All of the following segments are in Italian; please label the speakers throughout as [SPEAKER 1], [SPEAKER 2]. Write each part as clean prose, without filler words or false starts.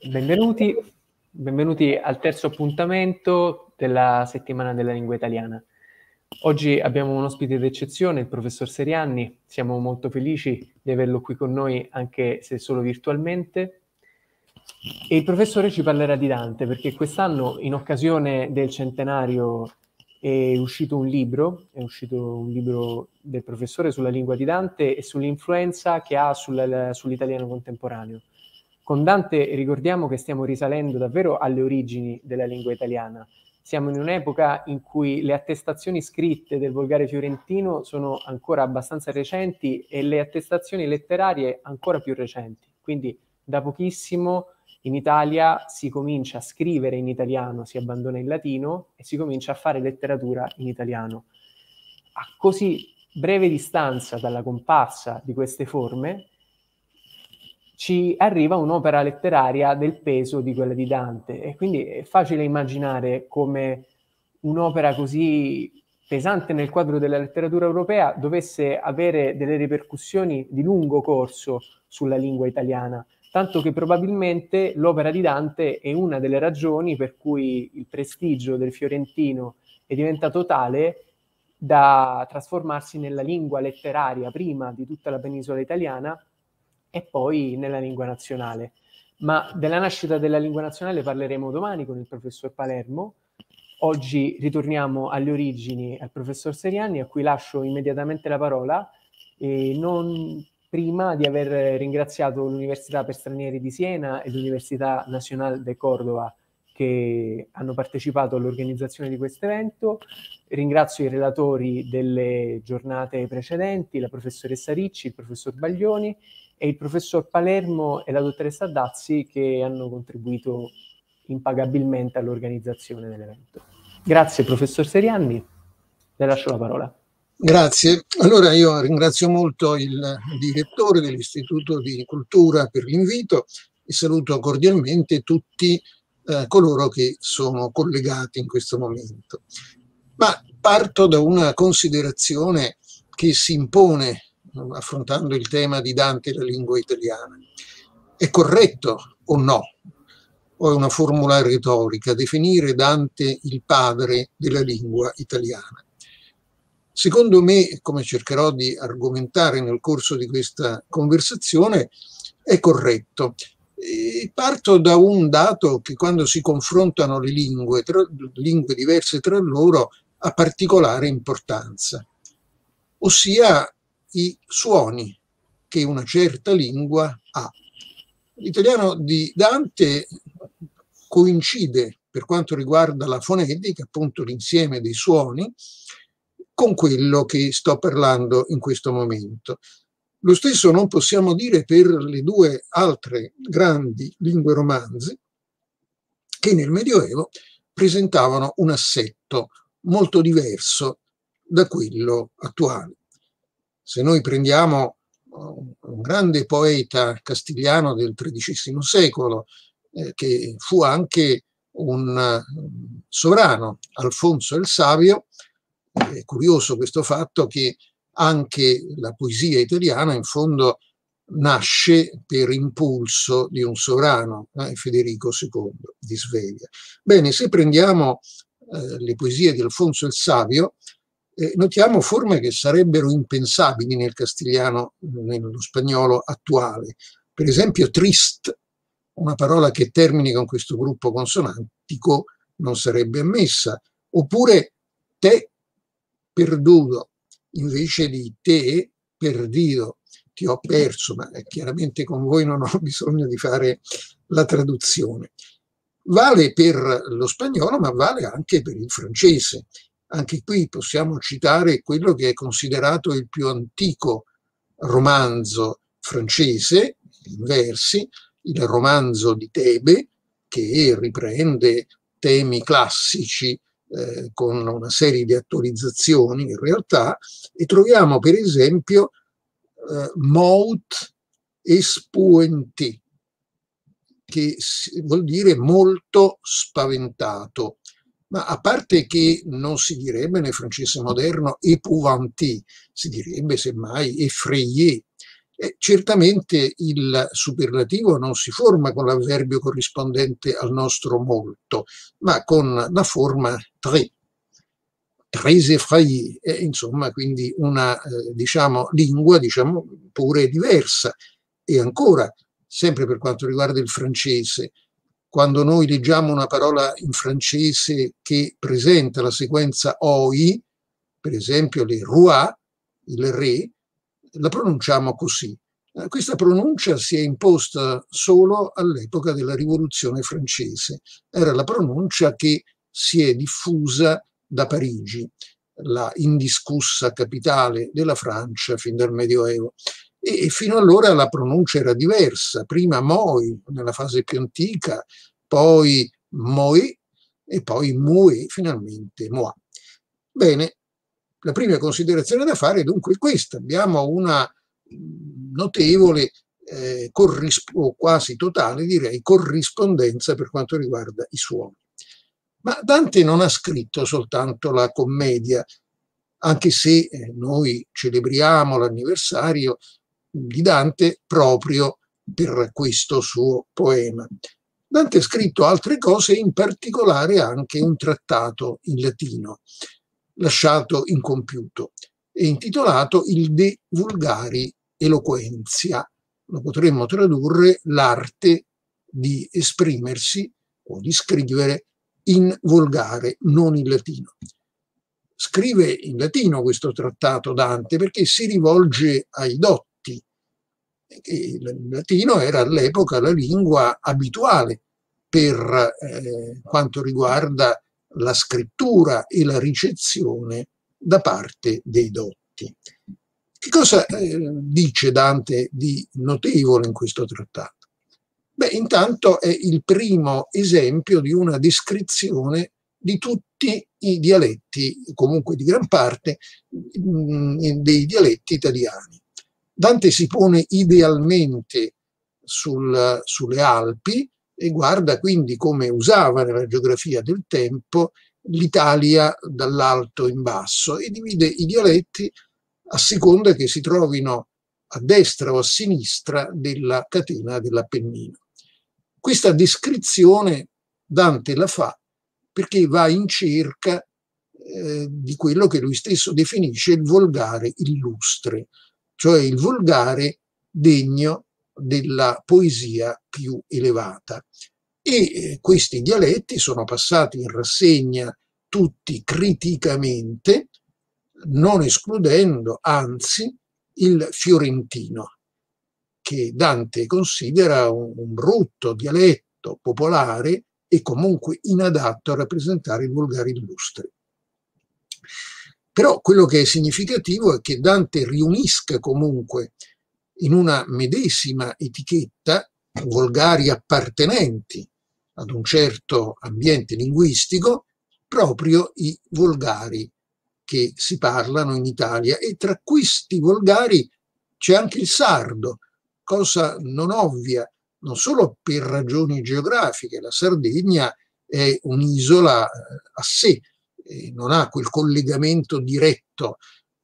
[SPEAKER 1] Benvenuti, benvenuti al terzo appuntamento della settimana della lingua italiana. Oggi abbiamo un ospite d'eccezione, il professor Serianni. Siamo molto felici di averlo qui con noi, anche se solo virtualmente. E il professore ci parlerà di Dante, perché quest'anno, in occasione del centenario, è uscito un libro del professore sulla lingua di Dante e sull'influenza che ha sull'italiano contemporaneo. Con Dante ricordiamo che stiamo risalendo davvero alle origini della lingua italiana. Siamo in un'epoca in cui le attestazioni scritte del volgare fiorentino sono ancora abbastanza recenti e le attestazioni letterarie ancora più recenti. Quindi da pochissimo in Italia si comincia a scrivere in italiano, si abbandona il latino e si comincia a fare letteratura in italiano. A così breve distanza dalla comparsa di queste forme ci arriva un'opera letteraria del peso di quella di Dante e quindi è facile immaginare come un'opera così pesante nel quadro della letteratura europea dovesse avere delle ripercussioni di lungo corso sulla lingua italiana, tanto che probabilmente l'opera di Dante è una delle ragioni per cui il prestigio del fiorentino è diventato tale da trasformarsi nella lingua letteraria prima di tutta la penisola italiana e poi nella lingua nazionale. Ma della nascita della lingua nazionale parleremo domani con il professor Palermo. Oggi ritorniamo alle origini al professor Serianni, a cui lascio immediatamente la parola, non prima di aver ringraziato l'Università per Stranieri di Siena e l'Università Nacional de Córdoba che hanno partecipato all'organizzazione di questo evento. Ringrazio i relatori delle giornate precedenti, la professoressa Ricci, il professor Baglioni e il professor Palermo e la dottoressa Dazzi che hanno contribuito impagabilmente all'organizzazione dell'evento. Grazie professor Serianni, le lascio la parola.
[SPEAKER 2] Grazie. Allora io ringrazio molto il direttore dell'Istituto di Cultura per l'invito e saluto cordialmente tutti coloro che sono collegati in questo momento. Ma parto da una considerazione che si impone affrontando il tema di Dante e la lingua italiana. È corretto o no? O è una formula retorica definire Dante il padre della lingua italiana? Secondo me, come cercherò di argomentare nel corso di questa conversazione, è corretto. E parto da un dato che quando si confrontano le lingue diverse tra loro ha particolare importanza, ossia i suoni che una certa lingua ha. L'italiano di Dante coincide per quanto riguarda la fonetica, appunto l'insieme dei suoni, con quello che sto parlando in questo momento. Lo stesso non possiamo dire per le due altre grandi lingue romanze che nel Medioevo presentavano un assetto molto diverso da quello attuale. Se noi prendiamo un grande poeta castigliano del XIII secolo, che fu anche un sovrano, Alfonso il Savio, è curioso questo fatto che anche la poesia italiana in fondo nasce per impulso di un sovrano, Federico II di Svevia. Bene, se prendiamo le poesie di Alfonso il Savio, notiamo forme che sarebbero impensabili nel castigliano, nello spagnolo attuale. Per esempio, trist, una parola che termini con questo gruppo consonantico, non sarebbe ammessa. Oppure te perduto, invece di te perdido, ti ho perso, ma chiaramente con voi non ho bisogno di fare la traduzione. Vale per lo spagnolo, ma vale anche per il francese. Anche qui possiamo citare quello che è considerato il più antico romanzo francese, in versi, il romanzo di Tebe, che riprende temi classici con una serie di attualizzazioni in realtà, e troviamo per esempio Mout espuenti, che vuol dire molto spaventato. Ma a parte che non si direbbe nel francese moderno épouvanté, si direbbe semmai effrayé. Certamente il superlativo non si forma con l'avverbio corrispondente al nostro molto, ma con la forma très, très effrayé, insomma, quindi una diciamo, lingua diciamo, pure diversa. E ancora, sempre per quanto riguarda il francese, quando noi leggiamo una parola in francese che presenta la sequenza OI, per esempio le roi, il re, la pronunciamo così. Questa pronuncia si è imposta solo all'epoca della Rivoluzione francese. Era la pronuncia che si è diffusa da Parigi, la indiscussa capitale della Francia fin dal Medioevo. E fino allora la pronuncia era diversa, prima moi nella fase più antica, poi moi e poi moué, finalmente moi. Bene, la prima considerazione da fare è dunque questa: abbiamo una notevole, o quasi totale direi, corrispondenza per quanto riguarda i suoni. Ma Dante non ha scritto soltanto la commedia, anche se noi celebriamo l'anniversario di Dante proprio per questo suo poema. Dante ha scritto altre cose, in particolare anche un trattato in latino, lasciato incompiuto, e intitolato il De Vulgari Eloquentia. Lo potremmo tradurre l'arte di esprimersi o di scrivere in volgare, non in latino. Scrive in latino questo trattato Dante perché si rivolge ai dotti. Il latino era all'epoca la lingua abituale per quanto riguarda la scrittura e la ricezione da parte dei dotti. Che cosa dice Dante di notevole in questo trattato? Beh, intanto è il primo esempio di una descrizione di tutti i dialetti, comunque di gran parte, dei dialetti italiani. Dante si pone idealmente sulle Alpi e guarda quindi come usava nella geografia del tempo l'Italia dall'alto in basso e divide i dialetti a seconda che si trovino a destra o a sinistra della catena dell'Appennino. Questa descrizione Dante la fa perché va in cerca di quello che lui stesso definisce il volgare illustre, cioè il volgare degno della poesia più elevata. E questi dialetti sono passati in rassegna tutti criticamente, non escludendo anzi il fiorentino, che Dante considera un brutto dialetto popolare e comunque inadatto a rappresentare il volgare illustre. Però quello che è significativo è che Dante riunisca comunque in una medesima etichetta volgari appartenenti ad un certo ambiente linguistico, proprio i volgari che si parlano in Italia, e tra questi volgari c'è anche il sardo, cosa non ovvia, non solo per ragioni geografiche. La Sardegna è un'isola a sé, non ha quel collegamento diretto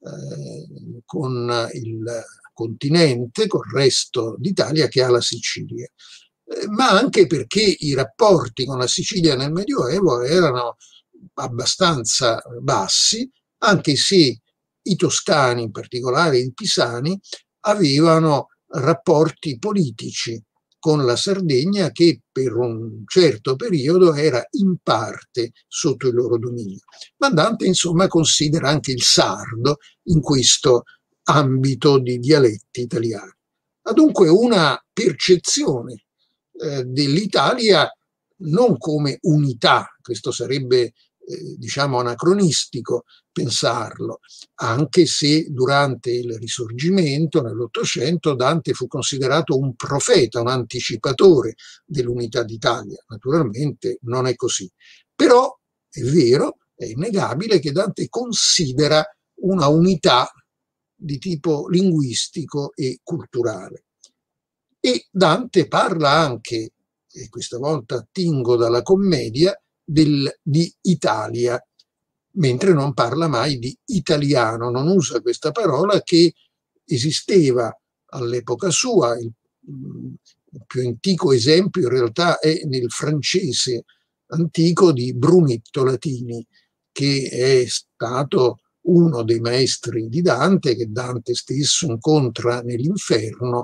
[SPEAKER 2] con il continente, col resto d'Italia che ha la Sicilia, ma anche perché i rapporti con la Sicilia nel Medioevo erano abbastanza bassi, anche se i toscani, in particolare i pisani, avevano rapporti politici con la Sardegna che per un certo periodo era in parte sotto il loro dominio. Ma Dante insomma considera anche il sardo in questo ambito di dialetti italiani. Ha dunque una percezione dell'Italia non come unità, questo sarebbe diciamo anacronistico pensarlo, anche se durante il Risorgimento, nell'Ottocento, Dante fu considerato un profeta, un anticipatore dell'unità d'Italia. Naturalmente non è così, però è vero, è innegabile che Dante considera una unità di tipo linguistico e culturale. E Dante parla anche, e questa volta attingo dalla commedia, di Italia, mentre non parla mai di italiano, non usa questa parola che esisteva all'epoca sua. Il più antico esempio in realtà è nel francese antico di Brunetto Latini, che è stato uno dei maestri di Dante, che Dante stesso incontra nell'inferno,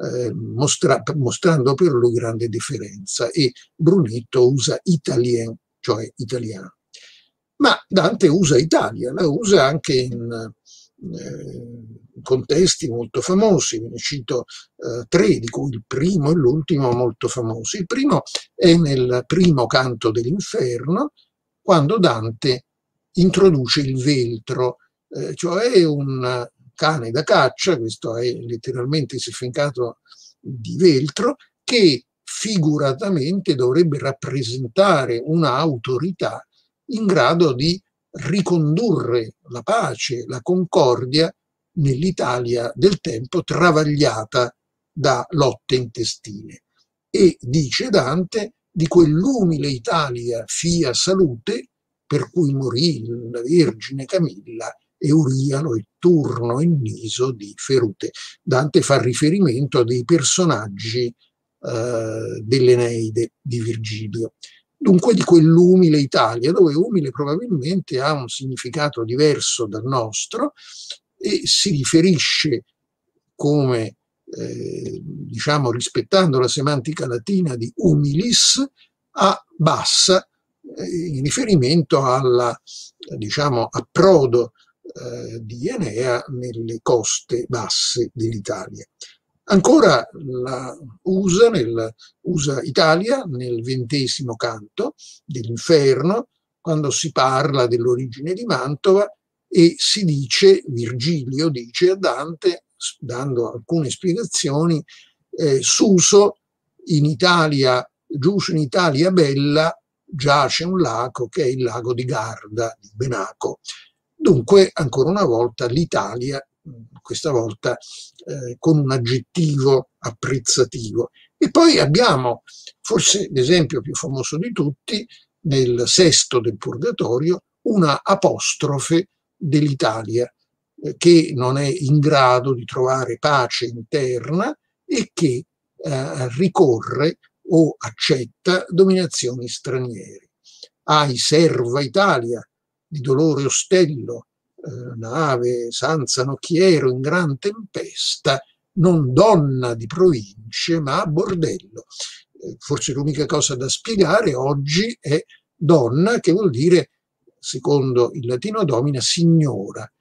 [SPEAKER 2] mostrando per lui grande deferenza, e Brunetto usa italien, cioè italiano. Ma Dante usa Italia, la usa anche in contesti molto famosi, ve ne cito tre, di cui il primo e l'ultimo molto famosi. Il primo è nel primo canto dell'Inferno, quando Dante introduce il veltro, cioè un cane da caccia, questo è letteralmente il significato di veltro, che figuratamente dovrebbe rappresentare un'autorità in grado di ricondurre la pace, la concordia nell'Italia del tempo travagliata da lotte intestine. E dice Dante: di quell'umile Italia fia salute, per cui morì la Vergine Camilla, Eurialo e Turno e Niso di Ferute. Dante fa riferimento a dei personaggi dell'Eneide di Virgilio. Dunque di quell'umile Italia, dove umile probabilmente ha un significato diverso dal nostro e si riferisce, come diciamo rispettando la semantica latina di humilis, a bassa, in riferimento alla diciamo approdo di Enea nelle coste basse dell'Italia. Ancora la usa Italia nel 20° canto dell'Inferno, quando si parla dell'origine di Mantova e si dice, Virgilio dice a Dante, dando alcune spiegazioni, Suso in Italia, giù in Italia bella, giace un lago che è il lago di Garda, di Benaco. Dunque, ancora una volta, l'Italia, questa volta con un aggettivo apprezzativo. E poi abbiamo, forse l'esempio più famoso di tutti, nel Sesto del Purgatorio, una apostrofe dell'Italia che non è in grado di trovare pace interna e che ricorre o accetta dominazioni straniere. Ai serva Italia, di dolore ostello, nave senza nocchiero in gran tempesta, non donna di province ma bordello. Forse l'unica cosa da spiegare oggi è donna, che vuol dire, secondo il latino domina, signora.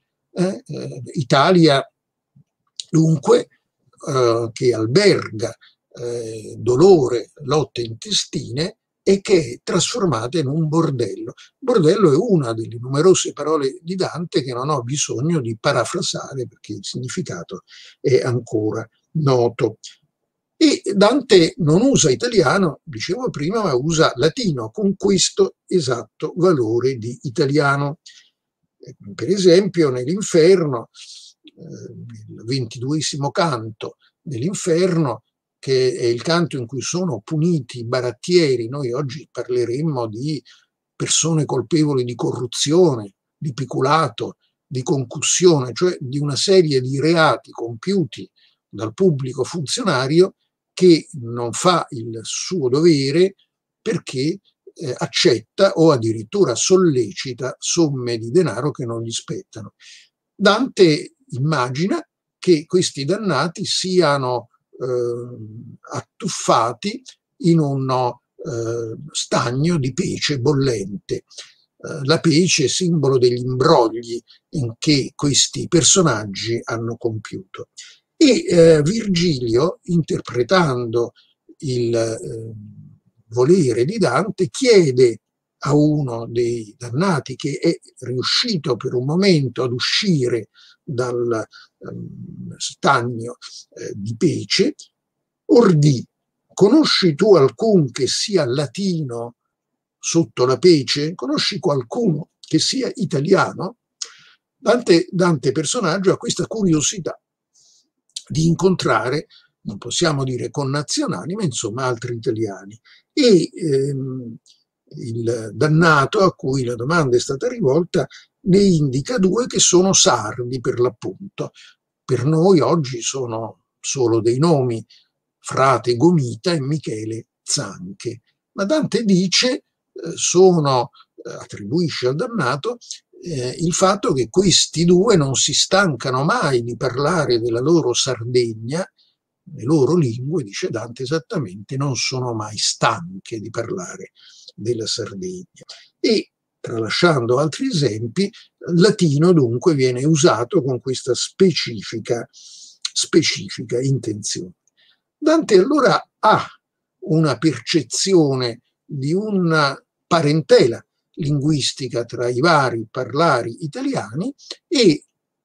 [SPEAKER 2] Italia dunque che alberga dolore, lotte intestine, e che è trasformata in un bordello. Bordello è una delle numerose parole di Dante che non ho bisogno di parafrasare perché il significato è ancora noto. E Dante non usa italiano, dicevo prima, ma usa latino con questo esatto valore di italiano. Per esempio nell'Inferno, nel 22° canto dell'Inferno, che è il canto in cui sono puniti i barattieri, noi oggi parleremmo di persone colpevoli di corruzione, di peculato, di concussione, cioè di una serie di reati compiuti dal pubblico funzionario che non fa il suo dovere perché accetta o addirittura sollecita somme di denaro che non gli spettano. Dante immagina che questi dannati siano attuffati in uno stagno di pece bollente. La pece, simbolo degli imbrogli in che questi personaggi hanno compiuto. E Virgilio, interpretando il volere di Dante, chiede a uno dei dannati che è riuscito per un momento ad uscire dal stagno di pece, ordì: conosci tu alcun che sia latino sotto la pece? Conosci qualcuno che sia italiano? Dante personaggio ha questa curiosità di incontrare, non possiamo dire connazionali, ma insomma altri italiani. E il dannato a cui la domanda è stata rivolta ne indica due che sono sardi per l'appunto. Per noi oggi sono solo dei nomi, Frate Gomita e Michele Zanche. Ma Dante dice, attribuisce al dannato il fatto che questi due non si stancano mai di parlare della loro Sardegna, le loro lingue, dice Dante esattamente, non sono mai stanche di parlare della Sardegna. E, tralasciando altri esempi, il latino dunque viene usato con questa specifica intenzione. Dante allora ha una percezione di una parentela linguistica tra i vari parlari italiani e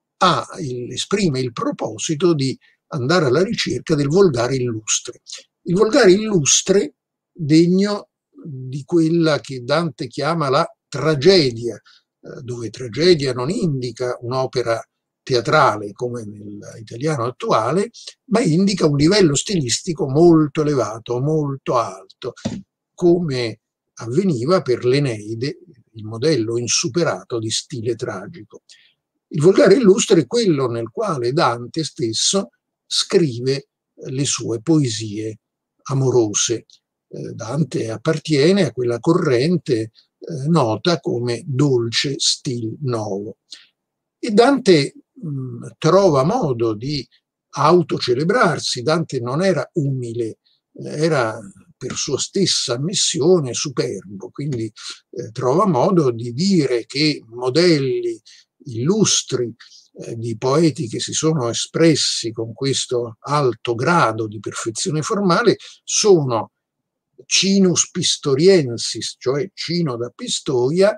[SPEAKER 2] esprime il proposito di andare alla ricerca del volgare illustre. Il volgare illustre degno di quella che Dante chiama la tragedia, dove tragedia non indica un'opera teatrale come nell'italiano attuale, ma indica un livello stilistico molto elevato, molto alto, come avveniva per l'Eneide, il modello insuperato di stile tragico. Il volgare illustre è quello nel quale Dante stesso scrive le sue poesie amorose. Dante appartiene a quella corrente nota come dolce stil novo. E Dante trova modo di autocelebrarsi. Dante non era umile, era per sua stessa ammissione superbo, quindi trova modo di dire che modelli illustri di poeti che si sono espressi con questo alto grado di perfezione formale sono Cinus Pistoriensis, cioè Cino da Pistoia,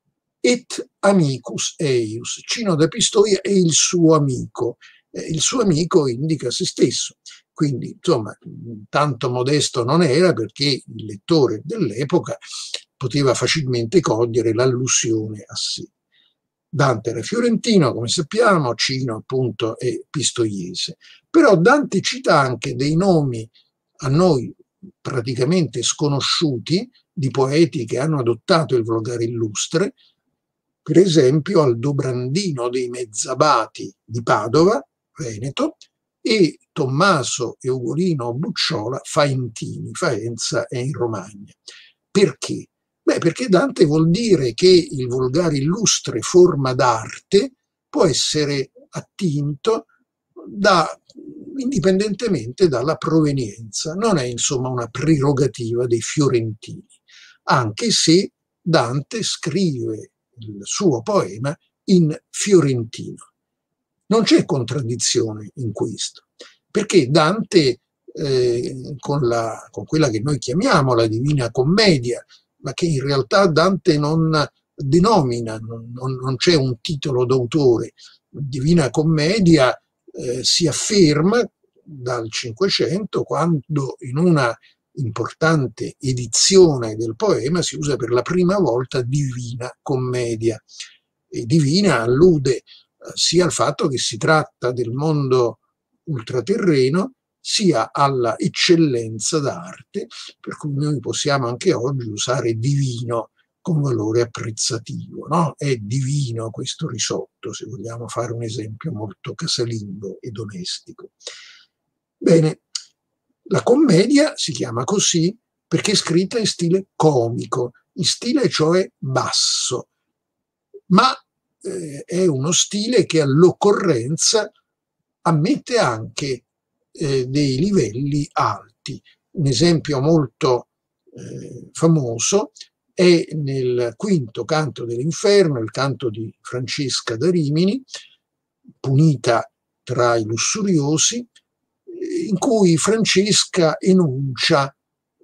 [SPEAKER 2] et amicus eius. Cino da Pistoia è il suo amico. Il suo amico indica se stesso. Quindi, insomma, tanto modesto non era, perché il lettore dell'epoca poteva facilmente cogliere l'allusione a sé. Dante era fiorentino, come sappiamo, Cino appunto è pistoiese. Però Dante cita anche dei nomi a noi praticamente sconosciuti di poeti che hanno adottato il volgare illustre, per esempio Aldobrandino dei Mezzabati di Padova, Veneto, e Tommaso e Ugolino Bucciola Faentini, Faenza è in Romagna. Perché? Beh, perché Dante vuol dire che il volgare illustre forma d'arte può essere attinto indipendentemente dalla provenienza. Non è insomma una prerogativa dei fiorentini, anche se Dante scrive il suo poema in fiorentino. Non c'è contraddizione in questo, perché Dante con quella che noi chiamiamo la Divina Commedia, ma che in realtà Dante non denomina, non c'è un titolo d'autore. Divina Commedia si afferma dal Cinquecento, quando in una importante edizione del poema si usa per la prima volta Divina Commedia. E divina allude sia al fatto che si tratta del mondo ultraterreno, sia alla eccellenza d'arte, per cui noi possiamo anche oggi usare divino con valore apprezzativo, no? È divino questo risotto, se vogliamo fare un esempio molto casalingo e domestico. Bene, la commedia si chiama così perché è scritta in stile comico, in stile cioè basso, ma è uno stile che all'occorrenza ammette anche dei livelli alti. Un esempio molto famoso è nel quinto canto dell'Inferno, il canto di Francesca da Rimini, punita tra i lussuriosi, in cui Francesca enuncia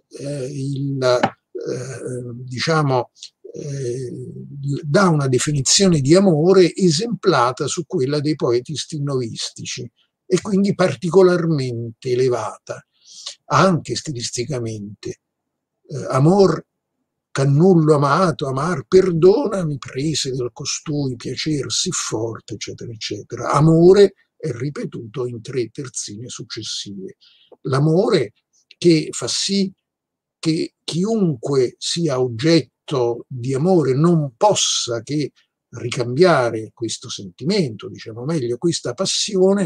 [SPEAKER 2] dà una definizione di amore esemplata su quella dei poeti stilnovistici e quindi particolarmente elevata, anche stilisticamente. Amor cannullo amato, amar perdona, mi prese del costui piacer sì forte, eccetera, eccetera. Amore è ripetuto in 3 terzine successive. L'amore che fa sì che chiunque sia oggetto di amore non possa che ricambiare questo sentimento, diciamo meglio, questa passione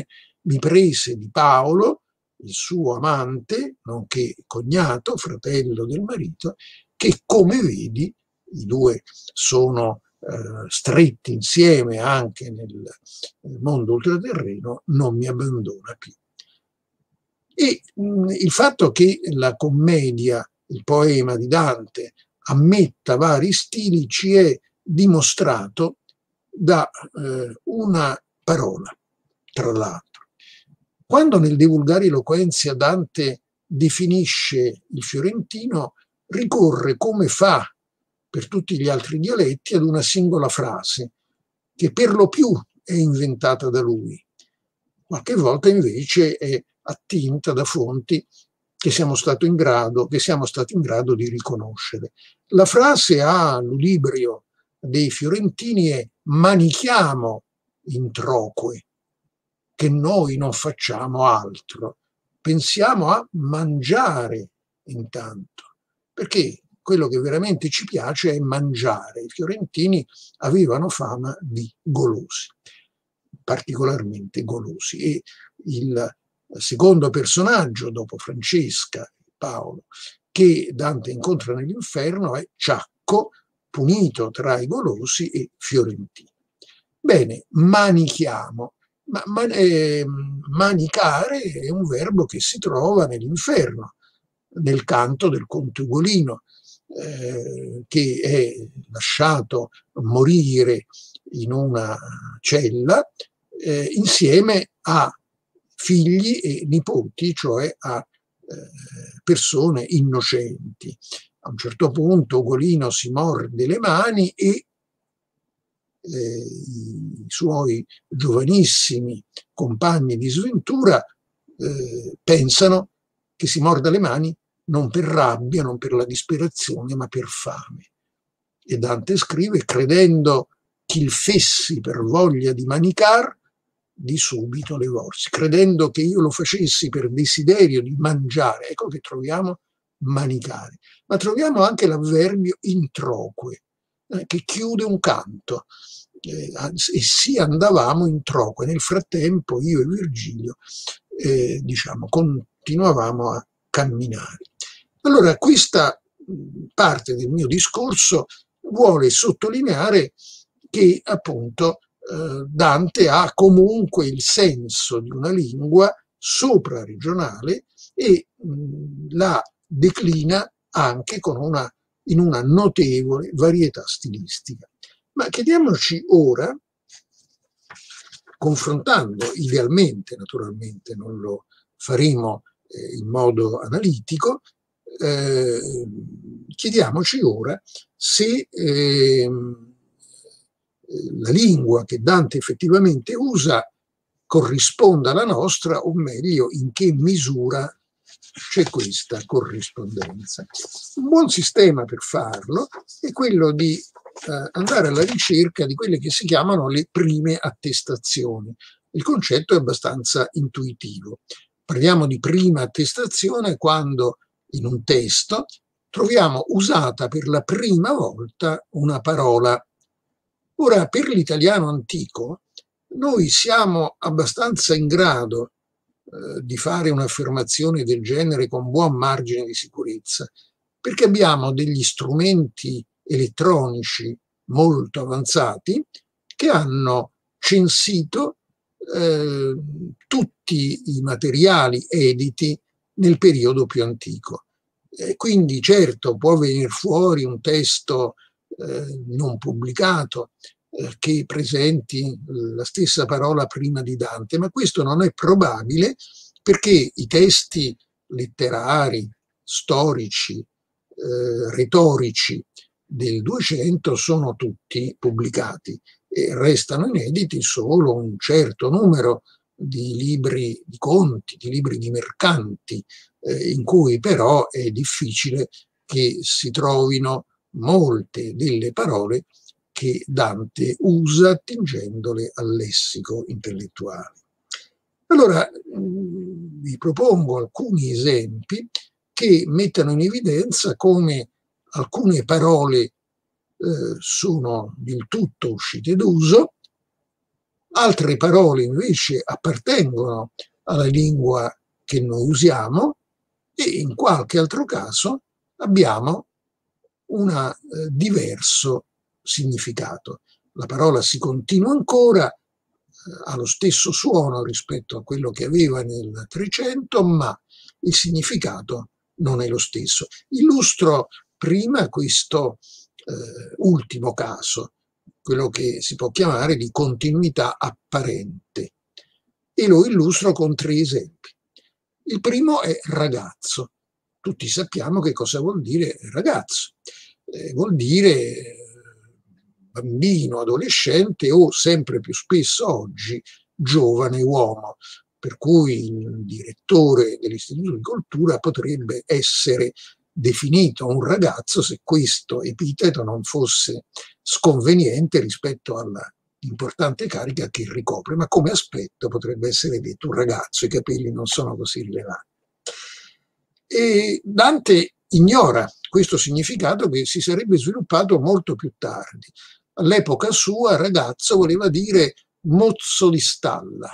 [SPEAKER 2] mi prese di Paolo, il suo amante, nonché cognato, fratello del marito, che come vedi i due sono stretti insieme anche nel mondo ultraterreno, non mi abbandona più. E il fatto che la commedia, il poema di Dante, ammetta vari stili ci è dimostrato da una parola, tra l'altro. Quando nel De Vulgari Eloquentia Dante definisce il fiorentino, ricorre, come fa per tutti gli altri dialetti, ad una singola frase, che per lo più è inventata da lui. Qualche volta invece è attinta da fonti che siamo stati in grado di riconoscere. La frase a ludibrio dei fiorentini è: manichiamo introque, che noi non facciamo altro, pensiamo a mangiare intanto, perché quello che veramente ci piace è mangiare. I fiorentini avevano fama di golosi, particolarmente golosi, e il secondo personaggio dopo Francesca e Paolo che Dante incontra nell'inferno è Ciacco, punito tra i golosi e fiorentini. Bene, manichiamo. Manicare è un verbo che si trova nell'inferno, nel canto del conte Ugolino, che è lasciato morire in una cella insieme a figli e nipoti, cioè a persone innocenti. A un certo punto Ugolino si morde le mani e i suoi giovanissimi compagni di sventura pensano che si morda le mani non per rabbia, non per la disperazione, ma per fame. E Dante scrive: credendo ch'il fessi per voglia di manicar, di subito le vorsi. Credendo che io lo facessi per desiderio di mangiare, ecco che troviamo manicare. Ma troviamo anche l'avverbio introque, che chiude un canto. E sì, andavamo introque. Nel frattempo io e Virgilio continuavamo a camminare. Allora, questa parte del mio discorso vuole sottolineare che appunto Dante ha comunque il senso di una lingua sopraregionale e la declina anche in una notevole varietà stilistica. Ma chiediamoci ora, confrontando idealmente, naturalmente non lo faremo in modo analitico, chiediamoci ora se la lingua che Dante effettivamente usa corrisponda alla nostra, o meglio, in che misura c'è questa corrispondenza. Un buon sistema per farlo è quello di andare alla ricerca di quelle che si chiamano le prime attestazioni. Il concetto è abbastanza intuitivo. Parliamo di prima attestazione quando in un testo troviamo usata per la prima volta una parola. Ora, per l'italiano antico, noi siamo abbastanza in grado di fare un'affermazione del genere con buon margine di sicurezza, perché abbiamo degli strumenti elettronici molto avanzati che hanno censito tutti i materiali editi nel periodo più antico. Quindi certo può venire fuori un testo non pubblicato che presenti la stessa parola prima di Dante, ma questo non è probabile perché i testi letterari, storici, retorici del 200 sono tutti pubblicati e restano inediti solo un certo numero di libri di conti, di libri di mercanti, in cui però è difficile che si trovino molte delle parole che Dante usa attingendole al lessico intellettuale. Allora vi propongo alcuni esempi che mettano in evidenza come alcune parole sono del tutto uscite d'uso Altre parole invece appartengono alla lingua che noi usiamo e in qualche altro caso abbiamo un diverso significato. La parola si continua ancora, ha lo stesso suono rispetto a quello che aveva nel 300, ma il significato non è lo stesso. Illustro prima questo ultimo caso, quello che si può chiamare di continuità apparente, e lo illustro con 3 esempi. Il primo è ragazzo. Tutti sappiamo che cosa vuol dire ragazzo. Vuol dire bambino, adolescente o, sempre più spesso oggi, giovane uomo, per cui il direttore dell'Istituto di Cultura potrebbe essere definito un ragazzo se questo epiteto non fosse sconveniente rispetto all'importante carica che ricopre, ma come aspetto potrebbe essere detto un ragazzo, i capelli non sono così rilevanti. E Dante ignora questo significato che si sarebbe sviluppato molto più tardi. All'epoca sua ragazzo voleva dire mozzo di stalla,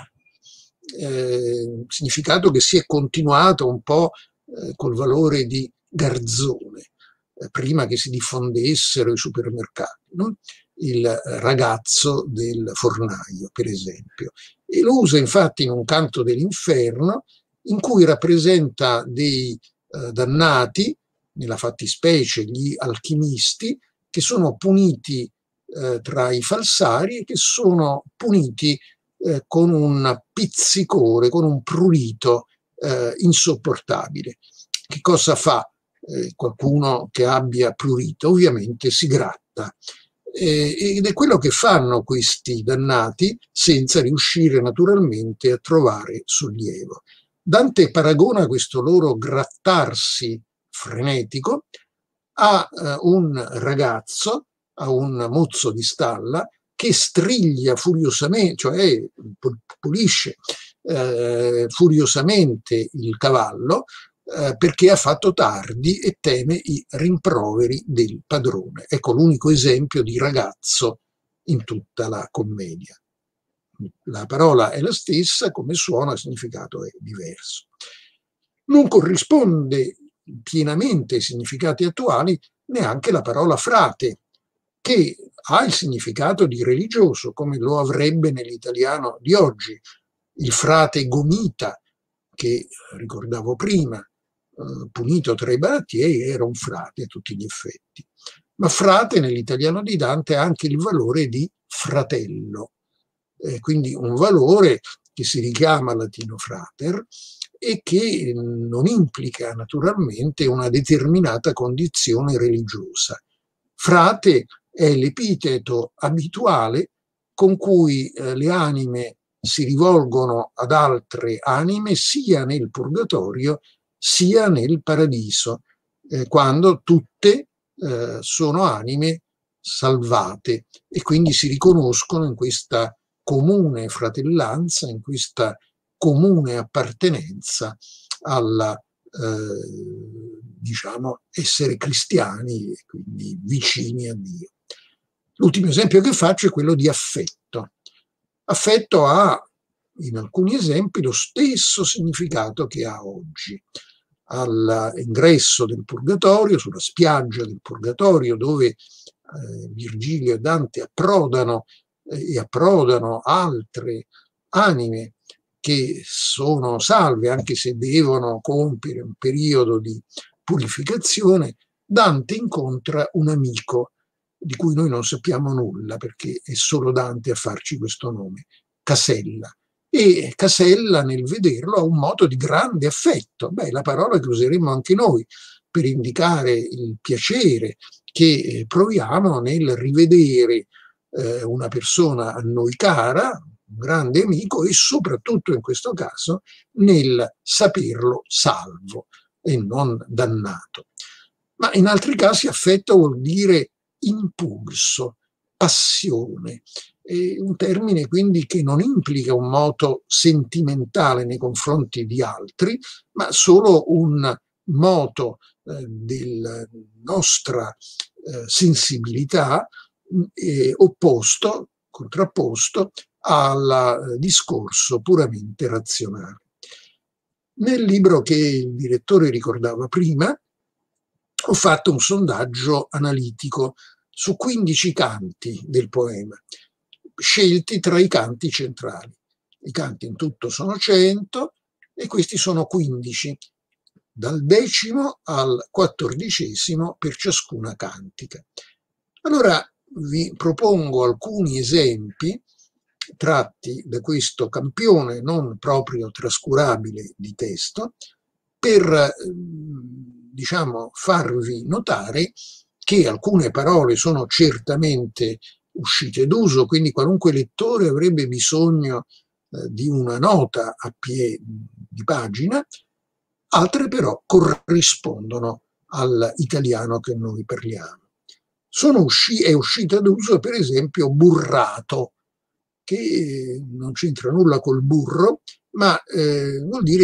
[SPEAKER 2] significato che si è continuato un po' col valore di garzone, prima che si diffondessero i supermercati, no? Il ragazzo del fornaio, per esempio. E lo usa infatti in un canto dell'inferno, in cui rappresenta dei dannati, nella fattispecie gli alchimisti, che sono puniti tra i falsari e che sono puniti con un pizzicore, con un prurito insopportabile. Che cosa fa qualcuno che abbia prurito? Ovviamente si gratta. Ed è quello che fanno questi dannati senza riuscire naturalmente a trovare sollievo. Dante paragona questo loro grattarsi frenetico a un ragazzo, a un mozzo di stalla che striglia furiosamente, cioè pulisce furiosamente il cavallo perché ha fatto tardi e teme i rimproveri del padrone. Ecco l'unico esempio di ragazzo in tutta la commedia. La parola è la stessa, come suona, il significato è diverso. Non corrisponde pienamente ai significati attuali neanche la parola frate, che ha il significato di religioso, come lo avrebbe nell'italiano di oggi. Il frate Gomita, che ricordavo prima, punito tra i barattieri, era un frate a tutti gli effetti. Ma frate nell'italiano di Dante ha anche il valore di fratello, quindi un valore che si richiama al latino frater e che non implica naturalmente una determinata condizione religiosa. Frate è l'epiteto abituale con cui le anime si rivolgono ad altre anime sia nel purgatorio sia nel paradiso, quando tutte sono anime salvate e quindi si riconoscono in questa comune fratellanza, in questa comune appartenenza alla diciamo essere cristiani e quindi vicini a Dio. L'ultimo esempio che faccio è quello di affetto. Affetto ha in alcuni esempi lo stesso significato che ha oggi. All'ingresso del purgatorio, sulla spiaggia del purgatorio, dove Virgilio e Dante approdano e approdano altre anime che sono salve, anche se devono compiere un periodo di purificazione, Dante incontra un amico di cui noi non sappiamo nulla, perché è solo Dante a farci questo nome, Casella. E Casella, nel vederlo, ha un moto di grande affetto. Beh, la parola che useremo anche noi per indicare il piacere che proviamo nel rivedere una persona a noi cara, un grande amico, e soprattutto in questo caso nel saperlo salvo e non dannato. Ma in altri casi affetto vuol dire impulso, passione, un termine quindi che non implica un moto sentimentale nei confronti di altri, ma solo un moto della nostra sensibilità opposto, contrapposto al discorso puramente razionale. Nel libro che il direttore ricordava prima, ho fatto un sondaggio analitico su 15 canti del poema, scelti tra i canti centrali. I canti in tutto sono 100 e questi sono 15, dal 10° al 14° per ciascuna cantica. Allora vi propongo alcuni esempi tratti da questo campione non proprio trascurabile di testo per diciamo farvi notare che alcune parole sono certamente uscite d'uso, quindi qualunque lettore avrebbe bisogno di una nota a piè di pagina, altre però corrispondono all'italiano che noi parliamo. È uscita d'uso per esempio burrato, che non c'entra nulla col burro, ma vuol dire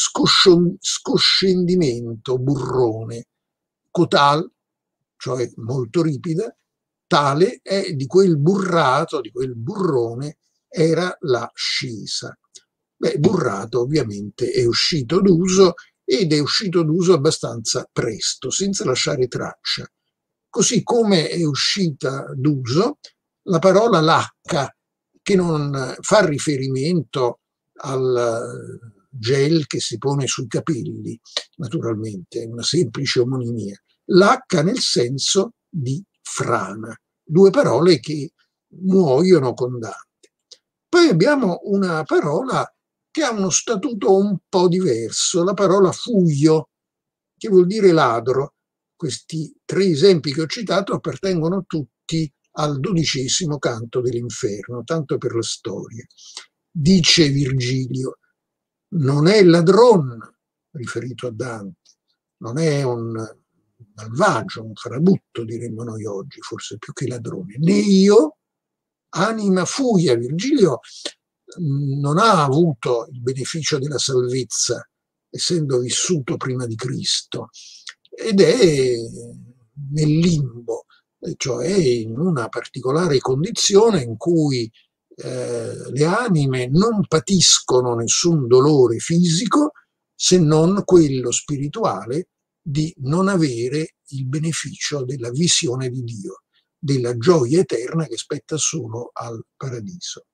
[SPEAKER 2] scoscendimento, burrone. Cotal, cioè molto ripida, tale è di quel burrato, di quel burrone, era la scisa. Beh, burrato ovviamente è uscito d'uso ed è uscito d'uso abbastanza presto, senza lasciare traccia. Così come è uscita d'uso la parola lacca, che non fa riferimento al gel che si pone sui capelli, naturalmente, è una semplice omonimia. Lacca nel senso di frana, due parole che muoiono con Dante. Poi abbiamo una parola che ha uno statuto un po' diverso, la parola fuio, che vuol dire ladro. Questi 3 esempi che ho citato appartengono tutti al 12° canto dell'Inferno, tanto per la storia. Dice Virgilio, non è ladron, riferito a Dante, non è un malvagio, un farabutto, diremmo noi oggi, forse più che ladrone, né io, anima fuia. Virgilio non ha avuto il beneficio della salvezza, essendo vissuto prima di Cristo, ed è nel limbo, cioè in una particolare condizione in cui le anime non patiscono nessun dolore fisico se non quello spirituale di non avere il beneficio della visione di Dio, della gioia eterna che spetta solo al paradiso.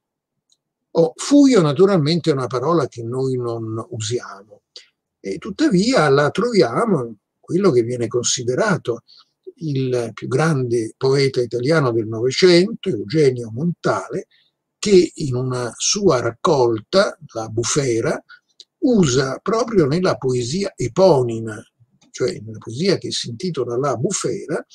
[SPEAKER 2] Fuio naturalmente è una parola che noi non usiamo e tuttavia la troviamo in quello che viene considerato il più grande poeta italiano del Novecento, Eugenio Montale, che in una sua raccolta, La Bufera, usa proprio nella poesia eponima, cioè nella poesia che si intitola La Bufera,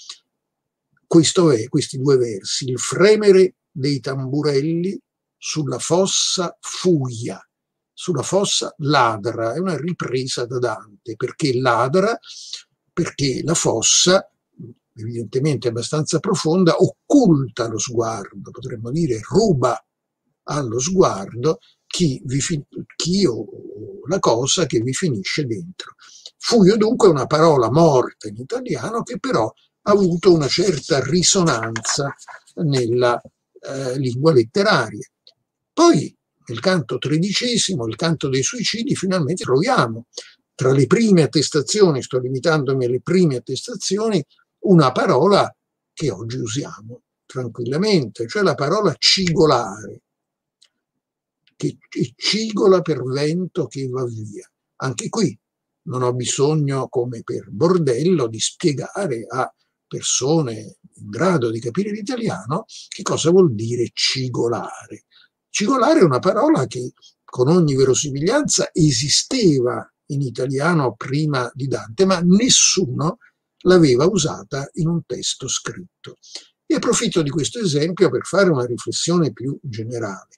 [SPEAKER 2] questi 2 versi: il fremere dei tamburelli sulla fossa fuia, sulla fossa ladra. È una ripresa da Dante. Perché ladra? Perché la fossa, evidentemente abbastanza profonda, occulta lo sguardo, potremmo dire ruba allo sguardo chi o la cosa che vi finisce dentro. Fuio dunque è una parola morta in italiano che però ha avuto una certa risonanza nella lingua letteraria. Poi nel canto 13°, il canto dei suicidi, finalmente troviamo tra le prime attestazioni, sto limitandomi alle prime attestazioni, una parola che oggi usiamo tranquillamente, cioè la parola cigolare, che cigola per vento che va via. Anche qui non ho bisogno, come per bordello, di spiegare a persone in grado di capire l'italiano che cosa vuol dire cigolare. Cigolare è una parola che con ogni verosimiglianza esisteva in italiano prima di Dante, ma nessuno l'aveva usata in un testo scritto. E approfitto di questo esempio per fare una riflessione più generale.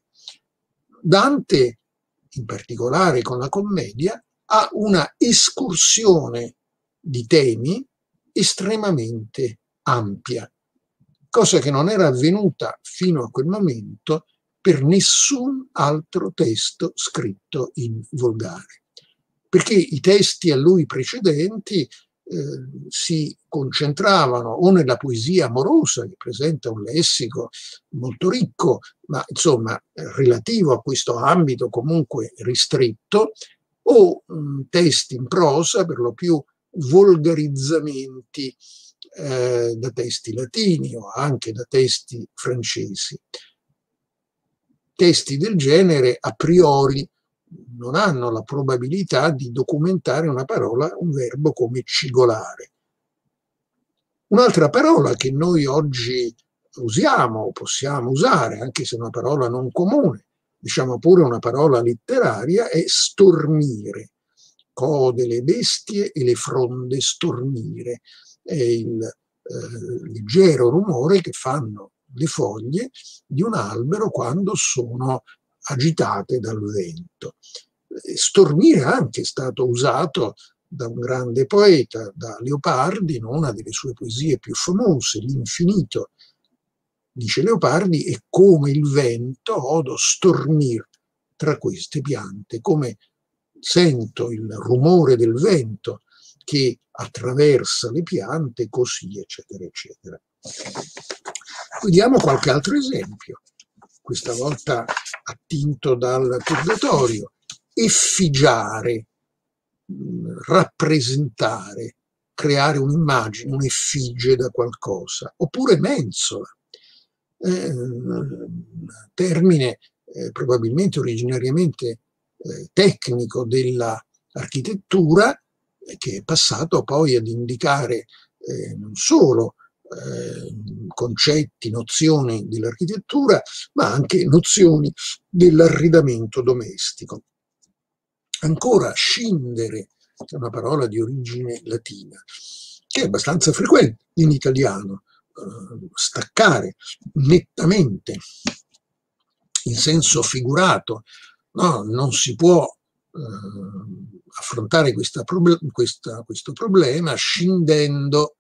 [SPEAKER 2] Dante, in particolare con la commedia, ha una escursione di temi estremamente ampia, cosa che non era avvenuta fino a quel momento per nessun altro testo scritto in volgare, perché i testi a lui precedenti si concentravano o nella poesia amorosa, che presenta un lessico molto ricco, ma insomma relativo a questo ambito comunque ristretto, o testi in prosa, per lo più volgarizzamenti da testi latini o anche da testi francesi. Testi del genere a priori non hanno la probabilità di documentare una parola, un verbo come cigolare. Un'altra parola che noi oggi usiamo o possiamo usare, anche se è una parola non comune, diciamo pure una parola letteraria, è stormire. Code le bestie e le fronde stormire. È il leggero rumore che fanno le foglie di un albero quando sono agitate dal vento. Stormire anche è stato usato da un grande poeta, da Leopardi, in una delle sue poesie più famose, L'infinito. Dice Leopardi: è come il vento odo stormir tra queste piante, come sento il rumore del vento che attraversa le piante, così, eccetera, eccetera. Vediamo qualche altro esempio, questa volta attinto dal Purgatorio. Effigiare, rappresentare, creare un'immagine, un'effigie da qualcosa, oppure mensola, termine probabilmente originariamente tecnico dell'architettura, che è passato poi ad indicare non solo concetti, nozioni dell'architettura, ma anche nozioni dell'arredamento domestico. Ancora, scindere, è una parola di origine latina, che è abbastanza frequente in italiano, staccare nettamente, in senso figurato. No, non si può affrontare questo problema scindendo,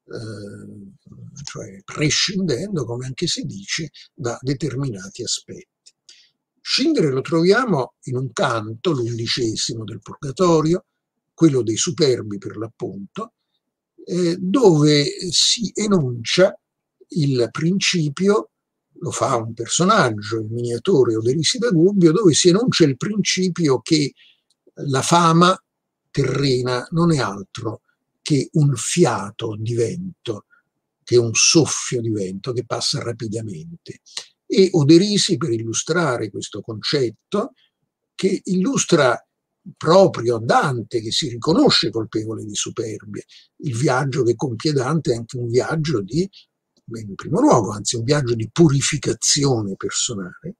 [SPEAKER 2] cioè prescindendo, come anche si dice, da determinati aspetti. Scindere lo troviamo in un canto, l'11° del Purgatorio, quello dei Superbi per l'appunto, dove si enuncia il principio, lo fa un personaggio, il miniatore Oderisi da Gubbio, dove si enuncia il principio che la fama terrena non è altro che un fiato di vento, che è un soffio di vento che passa rapidamente. E Oderisi, per illustrare questo concetto, che illustra proprio Dante, che si riconosce colpevole di superbia, il viaggio che compie Dante è anche un viaggio di, in primo luogo, anzi un viaggio di purificazione personale,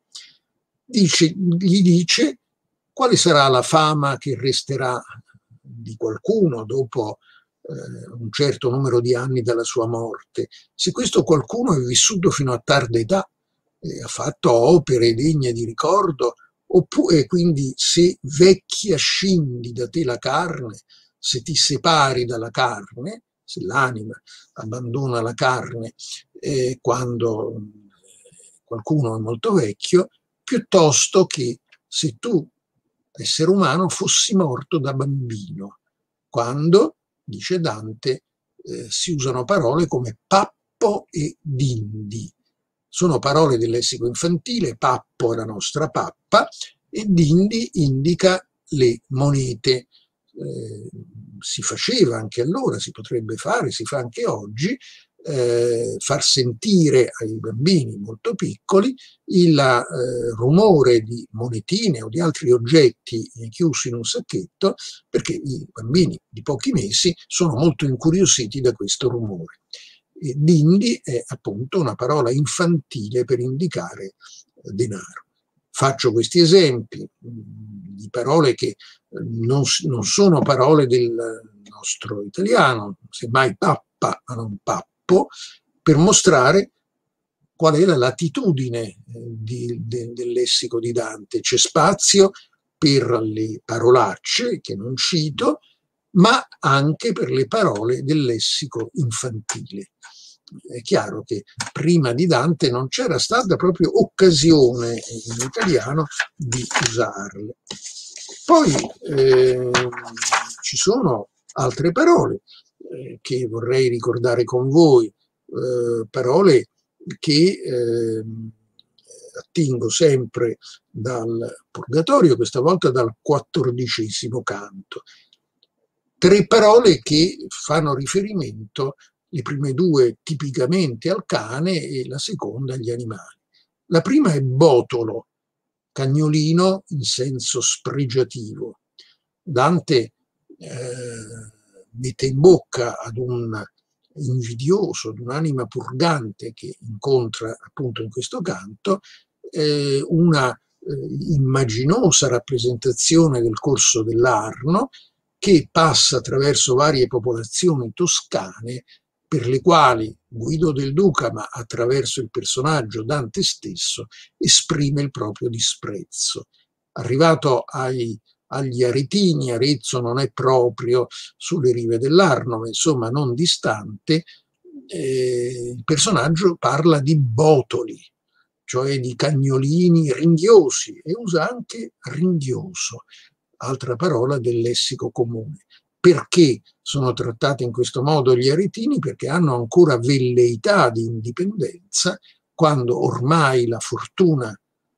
[SPEAKER 2] gli dice quale sarà la fama che resterà di qualcuno dopo un certo numero di anni dalla sua morte, se questo qualcuno è vissuto fino a tarda età, ha fatto opere degne di ricordo, oppure quindi se vecchia scindi da te la carne, se ti separi dalla carne, se l'anima abbandona la carne quando qualcuno è molto vecchio, piuttosto che se tu, essere umano, fossi morto da bambino, quando, dice Dante, si usano parole come pappo e dindi. Sono parole del lessico infantile, pappo è la nostra pappa e dindi indica le monete. Si faceva anche allora, si potrebbe fare, si fa anche oggi, far sentire ai bambini molto piccoli il rumore di monetine o di altri oggetti chiusi in un sacchetto, perché i bambini di pochi mesi sono molto incuriositi da questo rumore. Dindi è appunto una parola infantile per indicare denaro. Faccio questi esempi di parole che non sono parole del nostro italiano, semmai pappa ma non pappo, per mostrare qual è la latitudine del lessico di Dante. C'è spazio per le parolacce, che non cito, ma anche per le parole del lessico infantile. È chiaro che prima di Dante non c'era stata proprio occasione in italiano di usarle. Poi ci sono altre parole. che vorrei ricordare con voi, parole che attingo sempre dal Purgatorio, questa volta dal 14° canto. 3 parole che fanno riferimento, le prime 2 tipicamente al cane e la seconda agli animali. La prima è botolo, cagnolino in senso spregiativo. Dante mette in bocca ad un invidioso, ad un'anima purgante che incontra appunto in questo canto una immaginosa rappresentazione del corso dell'Arno che passa attraverso varie popolazioni toscane per le quali Guido del Duca, ma attraverso il personaggio Dante stesso, esprime il proprio disprezzo. Arrivato agli Aretini, Arezzo non è proprio sulle rive dell'Arno, ma insomma non distante, il personaggio parla di botoli, cioè di cagnolini ringhiosi, e usa anche ringhioso, altra parola del lessico comune. Perché sono trattati in questo modo gli aretini? Perché hanno ancora velleità di indipendenza quando ormai la fortuna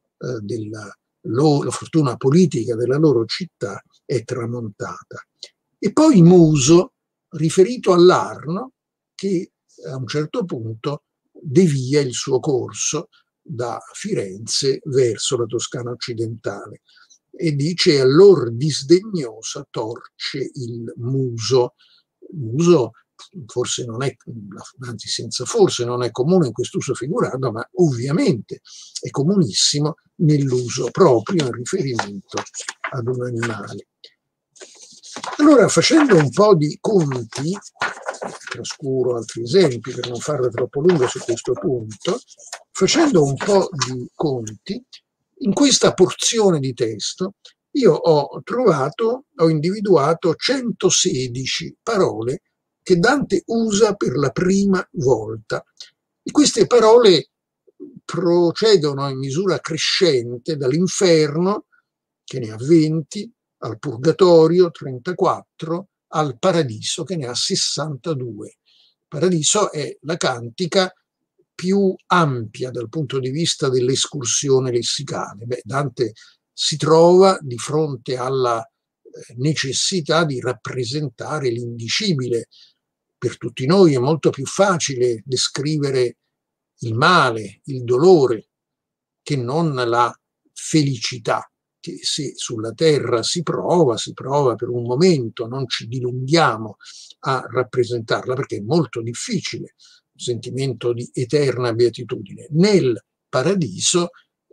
[SPEAKER 2] la fortuna politica della loro città è tramontata. E poi muso, riferito all'Arno, che a un certo punto devia il suo corso da Firenze verso la Toscana occidentale e dice: allor disdegnosa torce il muso. Muso forse non è, anzi senza forse, non è comune in quest'uso figurato, ma ovviamente è comunissimo nell'uso proprio in riferimento ad un animale. Allora, facendo un po' di conti, trascuro altri esempi per non farla troppo lunga su questo punto, facendo un po' di conti, in questa porzione di testo io ho individuato 116 parole che Dante usa per la prima volta. E queste parole procedono in misura crescente dall'inferno, che ne ha 20, al purgatorio 34, al paradiso, che ne ha 62. Il paradiso è la cantica più ampia dal punto di vista dell'escursione lessicale. Dante si trova di fronte alla necessità di rappresentare l'indicibile. Per tutti noi è molto più facile descrivere il male, il dolore, che non la felicità, che se sulla terra si prova per un momento, non ci dilunghiamo a rappresentarla perché è molto difficile, un sentimento di eterna beatitudine. Nel paradiso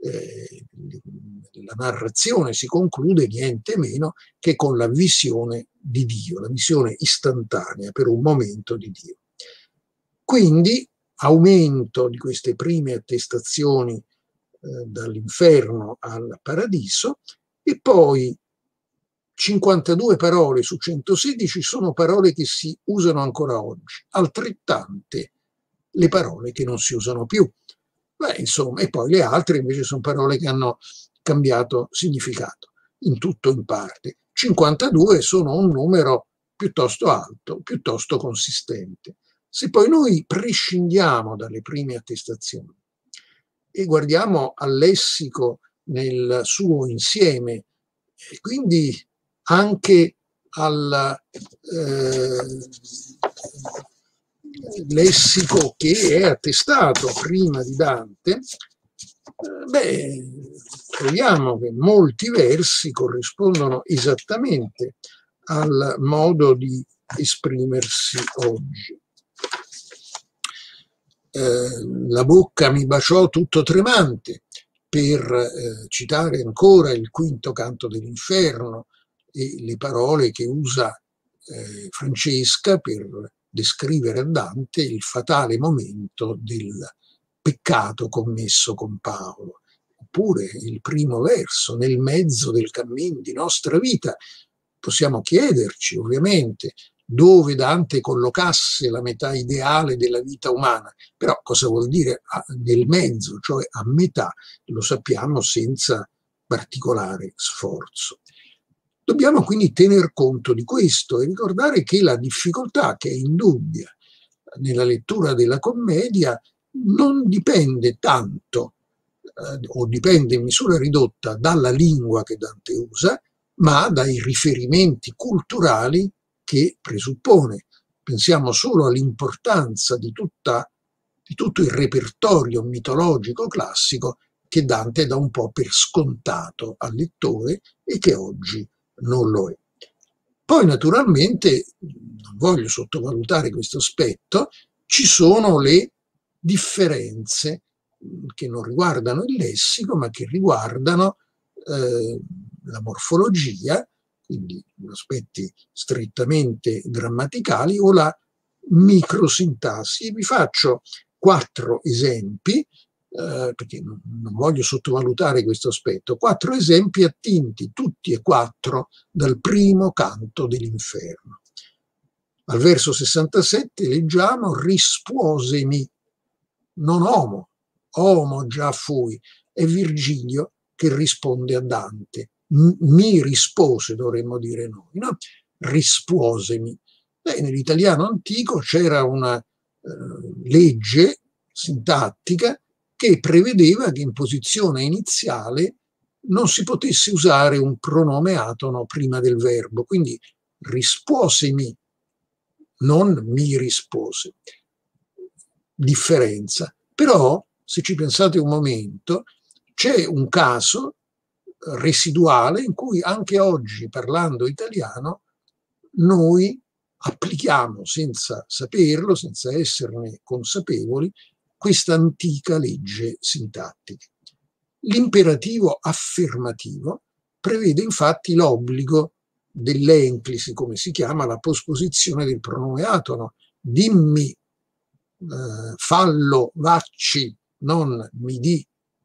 [SPEAKER 2] la narrazione si conclude niente meno che con la visione di Dio, la visione istantanea per un momento di Dio. Quindi aumento di queste prime attestazioni dall'inferno al paradiso, e poi 52 parole su 116 sono parole che si usano ancora oggi, altrettante le parole che non si usano più. Insomma, e poi le altre invece sono parole che hanno cambiato significato, in tutto o in parte. 52 sono un numero piuttosto alto, piuttosto consistente. Se poi noi prescindiamo dalle prime attestazioni e guardiamo al lessico nel suo insieme, e quindi anche al lessico che è attestato prima di Dante, troviamo che molti versi corrispondono esattamente al modo di esprimersi oggi. La bocca mi baciò tutto tremante, per citare ancora il quinto canto dell'inferno e le parole che usa Francesca per descrivere a Dante il fatale momento del peccato commesso con Paolo. Oppure il primo verso: nel mezzo del cammin di nostra vita. Possiamo chiederci ovviamente dove Dante collocasse la metà ideale della vita umana, però cosa vuol dire nel mezzo, cioè a metà, lo sappiamo senza particolare sforzo. Dobbiamo quindi tener conto di questo e ricordare che la difficoltà che è indubbia nella lettura della commedia non dipende tanto o dipende in misura ridotta dalla lingua che Dante usa, ma dai riferimenti culturali che presuppone. Pensiamo solo all'importanza di tutto il repertorio mitologico classico che Dante dà un po' per scontato al lettore e che oggi non lo è. Poi naturalmente, non voglio sottovalutare questo aspetto, ci sono le differenze che non riguardano il lessico, ma che riguardano la morfologia, quindi aspetti strettamente grammaticali, o la microsintassi. Vi faccio 4 esempi, perché non voglio sottovalutare questo aspetto, 4 esempi attinti tutti e 4 dal primo canto dell'Inferno. Al verso 67 leggiamo: rispuosemi, non homo già fui, è Virgilio che risponde a Dante. Mi rispose, dovremmo dire noi, no? Rispuosemi. Nell'italiano antico c'era una legge sintattica che prevedeva che in posizione iniziale non si potesse usare un pronome atono prima del verbo, quindi rispuosemi, non mi rispose. Differenza. Però, se ci pensate un momento, c'è un caso residuale in cui anche oggi, parlando italiano, noi applichiamo senza saperlo, senza esserne consapevoli, questa antica legge sintattica. L'imperativo affermativo prevede infatti l'obbligo dell'enclisi, come si chiama, la posposizione del pronome atono. Dimmi, fallo, vacci, non mi di,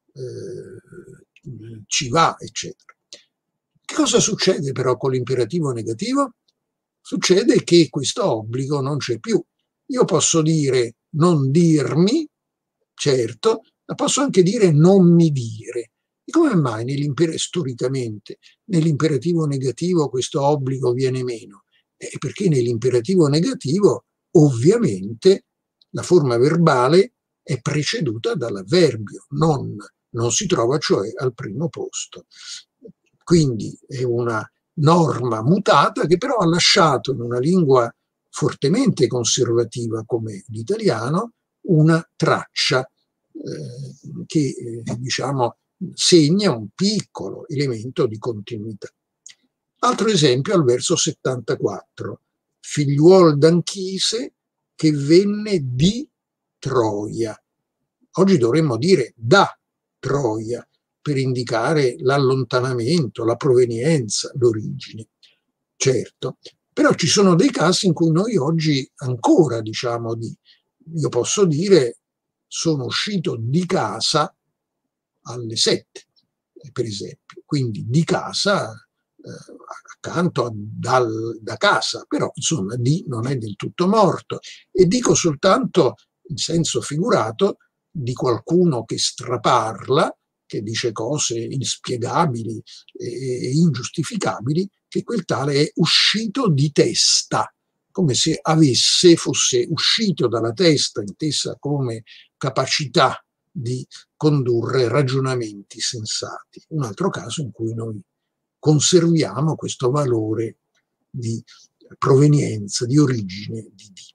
[SPEAKER 2] ci va, eccetera. Che cosa succede però con l'imperativo negativo? Succede che questo obbligo non c'è più. Io posso dire non dirmi, certo, ma posso anche dire non mi dire. E come mai storicamente nell'imperativo negativo questo obbligo viene meno? Perché nell'imperativo negativo ovviamente la forma verbale è preceduta dall'avverbio, non si trova cioè al primo posto. Quindi è una norma mutata che però ha lasciato in una lingua fortemente conservativa come l'italiano una traccia che diciamo segna un piccolo elemento di continuità. Altro esempio al verso 74, figliuol d'Anchise che venne di Troia. Oggi dovremmo dire da Troia per indicare l'allontanamento, la provenienza, l'origine. Certo, però ci sono dei casi in cui noi oggi ancora diciamo io posso dire sono uscito di casa alle 7, per esempio, quindi di casa accanto da casa, però insomma di non è del tutto morto, e dico soltanto in senso figurato di qualcuno che straparla, che dice cose inspiegabili e ingiustificabili, che quel tale è uscito di testa, come se fosse uscito dalla testa, intesa come capacità di condurre ragionamenti sensati. Un altro caso in cui noi conserviamo questo valore di provenienza, di origine di D.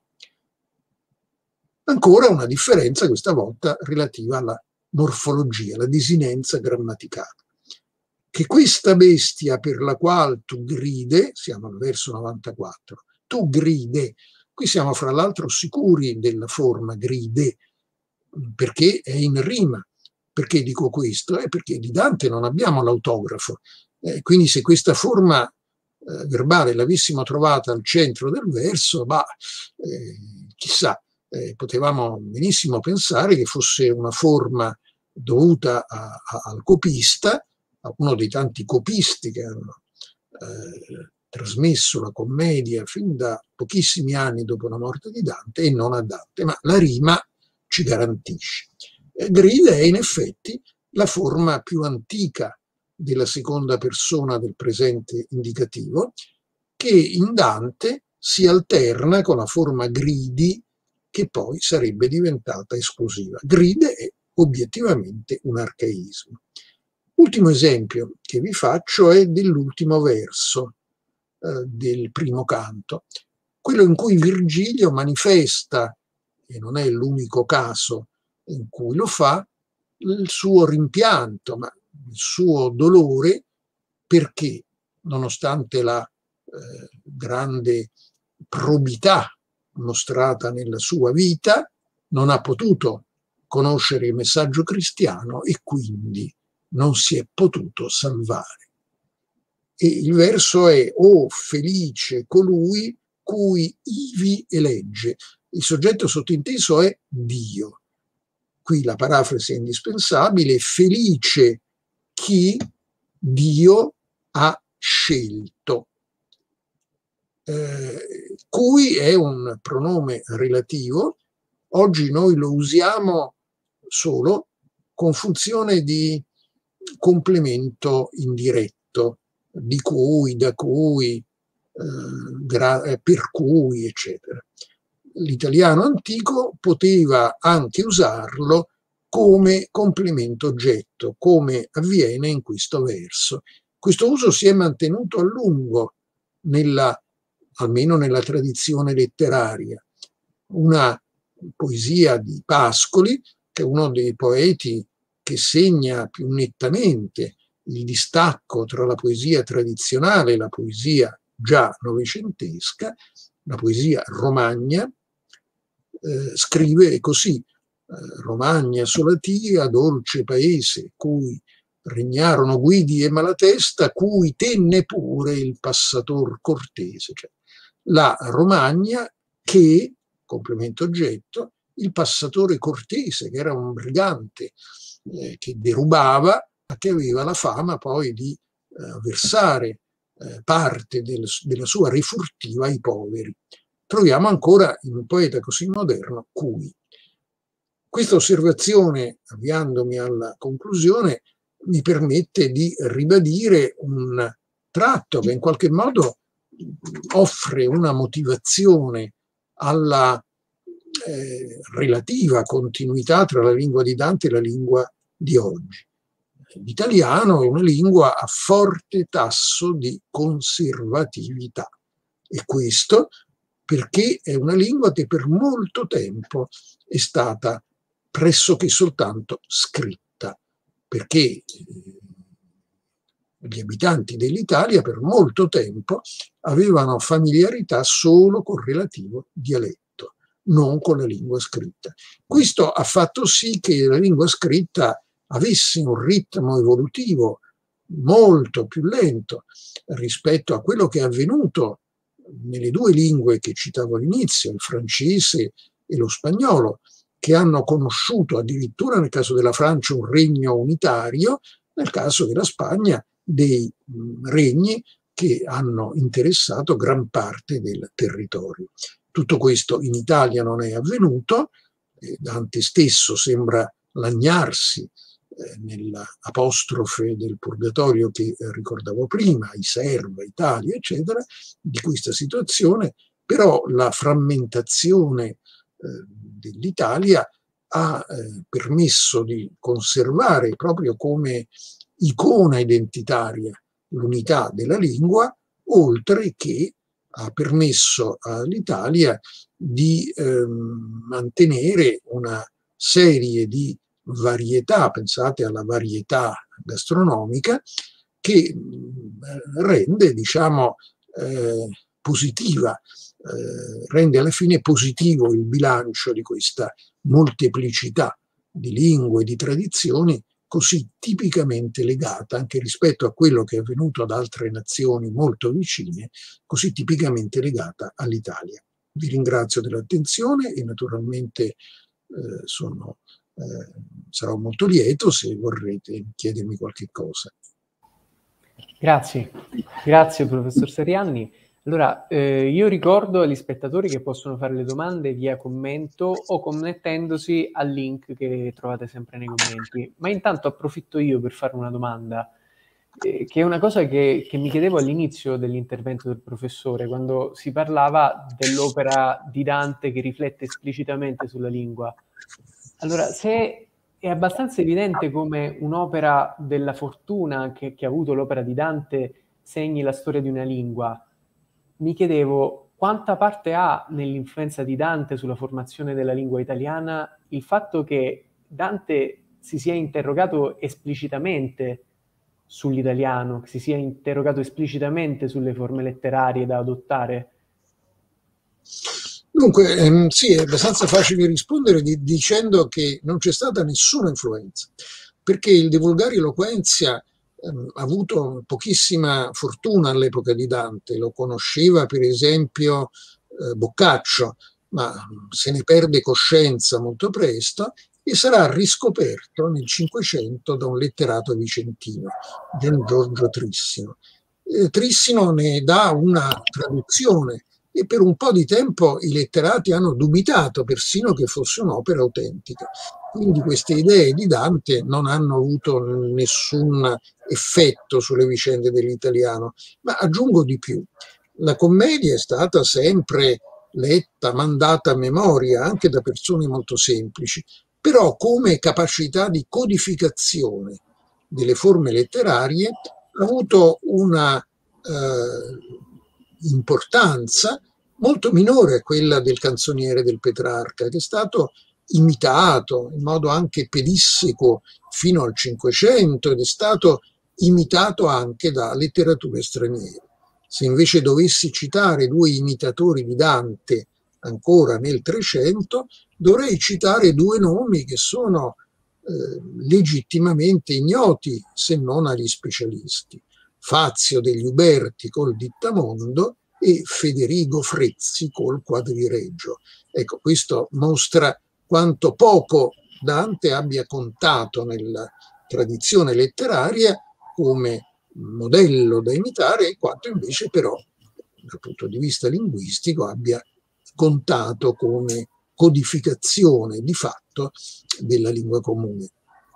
[SPEAKER 2] Ancora una differenza, questa volta relativa alla morfologia, la disinenza grammaticale. Che questa bestia per la qual tu gride, siamo al verso 94, tu gride, qui siamo fra l'altro sicuri della forma gride, perché è in rima. Perché dico questo? Perché di Dante non abbiamo l'autografo, quindi se questa forma verbale l'avessimo trovata al centro del verso, chissà, potevamo benissimo pensare che fosse una forma dovuta al copista, a uno dei tanti copisti che hanno trasmesso la commedia fin da pochissimi anni dopo la morte di Dante, e non a Dante, ma la rima ci garantisce. Grida è in effetti la forma più antica della seconda persona del presente indicativo, che in Dante si alterna con la forma gridi, che poi sarebbe diventata esclusiva. Gride è obiettivamente un arcaismo. L'ultimo esempio che vi faccio è dell'ultimo verso del primo canto, quello in cui Virgilio manifesta, e non è l'unico caso in cui lo fa, il suo rimpianto, ma il suo dolore, perché nonostante la grande probità mostrata nella sua vita, non ha potuto conoscere il messaggio cristiano e quindi non si è potuto salvare. E il verso è: «O felice colui cui ivi elegge». Il soggetto sottinteso è Dio. Qui la parafrasi è indispensabile: felice chi Dio ha scelto. Cui è un pronome relativo. Oggi noi lo usiamo solo con funzione di complemento indiretto, di cui, da cui, per cui, eccetera. L'italiano antico poteva anche usarlo come complemento oggetto, come avviene in questo verso. Questo uso si è mantenuto a lungo, almeno nella tradizione letteraria. Una poesia di Pascoli, che è uno dei poeti che segna più nettamente il distacco tra la poesia tradizionale e la poesia già novecentesca, la poesia romagna, scrive così: Romagna solatia, dolce paese, cui regnarono Guidi e Malatesta, cui tenne pure il passator cortese. Cioè, la Romagna che, complemento oggetto, il passatore cortese, che era un brigante che derubava, ma che aveva la fama poi di versare parte della sua refurtiva ai poveri. Troviamo ancora in un poeta così moderno cui. Questa osservazione, avviandomi alla conclusione, mi permette di ribadire un tratto che in qualche modo offre una motivazione alla relativa continuità tra la lingua di Dante e la lingua di oggi. L'italiano è una lingua a forte tasso di conservatività, e questo perché è una lingua che per molto tempo è stata pressoché soltanto scritta, perché gli abitanti dell'Italia per molto tempo avevano familiarità solo col relativo dialetto, non con la lingua scritta. Questo ha fatto sì che la lingua scritta avesse un ritmo evolutivo molto più lento rispetto a quello che è avvenuto nelle due lingue che citavo all'inizio, il francese e lo spagnolo, che hanno conosciuto addirittura nel caso della Francia un regno unitario, nel caso della Spagna dei regni che hanno interessato gran parte del territorio. Tutto questo in Italia non è avvenuto, Dante stesso sembra lagnarsi nell'apostrofe del Purgatorio che ricordavo prima, i Serva, Italia, eccetera, di questa situazione, però la frammentazione dell'Italia ha permesso di conservare proprio come icona identitaria l'unità della lingua, oltre che ha permesso all'Italia di mantenere una serie di varietà, pensate alla varietà gastronomica, che rende, diciamo, positiva, rende alla fine positivo il bilancio di questa molteplicità di lingue e di tradizioni così tipicamente legata, anche rispetto a quello che è avvenuto ad altre nazioni molto vicine, così tipicamente legata all'Italia. Vi ringrazio dell'attenzione e naturalmente sarò molto lieto se vorrete chiedermi qualche cosa.
[SPEAKER 1] Grazie, grazie professor Serianni. Allora, io ricordo agli spettatori che possono fare le domande via commento o connettendosi al link che trovate sempre nei commenti, ma intanto approfitto io per fare una domanda. che è una cosa che mi chiedevo all'inizio dell'intervento del professore, quando si parlava dell'opera di Dante che riflette esplicitamente sulla lingua. Allora, se è abbastanza evidente come un'opera della fortuna che ha avuto l'opera di Dante segni la storia di una lingua, mi chiedevo quanta parte ha nell'influenza di Dante sulla formazione della lingua italiana il fatto che Dante si sia interrogato esplicitamente sull'italiano, che si sia interrogato esplicitamente sulle forme letterarie da adottare.
[SPEAKER 2] Dunque, sì, è abbastanza facile rispondere dicendo che non c'è stata nessuna influenza, perché il De Vulgari Eloquentia ha avuto pochissima fortuna all'epoca di Dante, lo conosceva per esempio Boccaccio, ma se ne perde coscienza molto presto e sarà riscoperto nel Cinquecento da un letterato vicentino, Gian Giorgio Trissino. Trissino ne dà una traduzione e per un po' di tempo i letterati hanno dubitato persino che fosse un'opera autentica. Quindi queste idee di Dante non hanno avuto nessun effetto sulle vicende dell'italiano. Ma aggiungo di più, la commedia è stata sempre letta, mandata a memoria anche da persone molto semplici, però come capacità di codificazione delle forme letterarie ha avuto una importanza molto minore a quella del canzoniere del Petrarca, che è stato imitato in modo anche pedissequo fino al Cinquecento ed è stato imitato anche da letterature straniere. Se invece dovessi citare due imitatori di Dante ancora nel Trecento, dovrei citare due nomi che sono legittimamente ignoti, se non agli specialisti. Fazio degli Uberti col Dittamondo e Federigo Frezzi col Quadrireggio. Ecco, questo mostra quanto poco Dante abbia contato nella tradizione letteraria come modello da imitare e quanto invece però dal punto di vista linguistico abbia contato come codificazione di fatto della lingua comune.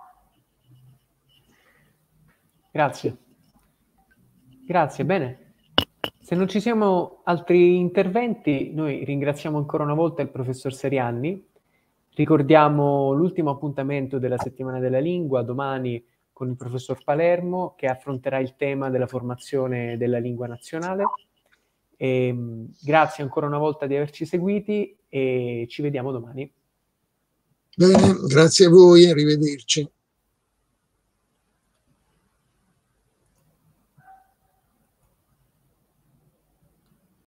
[SPEAKER 1] Grazie. Grazie, bene. Se non ci siano altri interventi, noi ringraziamo ancora una volta il professor Serianni. Ricordiamo l'ultimo appuntamento della settimana della lingua, domani con il professor Palermo, che affronterà il tema della formazione della lingua nazionale. Grazie ancora una volta di averci seguiti e ci vediamo domani.
[SPEAKER 2] Bene, grazie a voi, arrivederci.